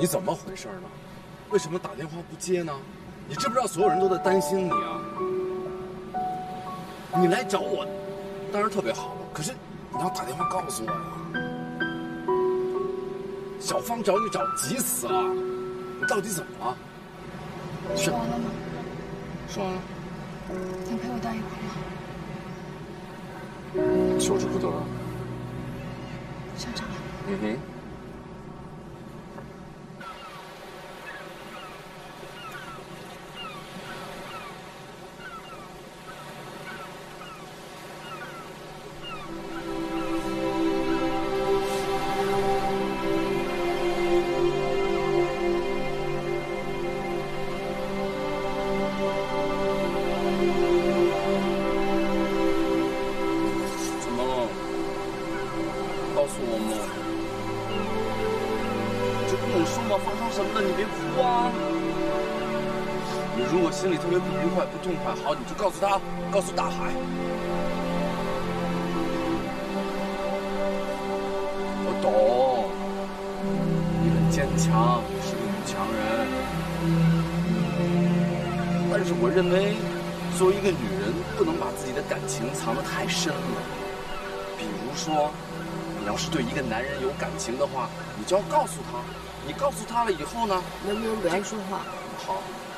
你怎么回事呢？为什么打电话不接呢？你知不知道所有人都在担心你啊？你来找我，当然特别好了。可是你要打电话告诉我呀。小芳找你找急死了，你到底怎么了？ 说完了吗？ 说完了。 你陪我待一会儿吗？ 求之不得。 校长。 嗯哼。心里特别不愉快、不痛快，好，你就告诉他，告诉大海。我懂，你很坚强，是个女强人。但是我认为，作为一个女人，不能把自己的感情藏得太深了。比如说，你要是对一个男人有感情的话，你就要告诉他。你告诉他了以后呢， 能不能不要说话？ 好。